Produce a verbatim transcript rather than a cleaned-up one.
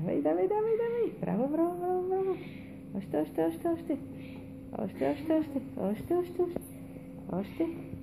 Давай, давай, давай, давай. Браво, браво, браво, браво. Още, още, още, още. Още, още, още. Още, още, още. Още.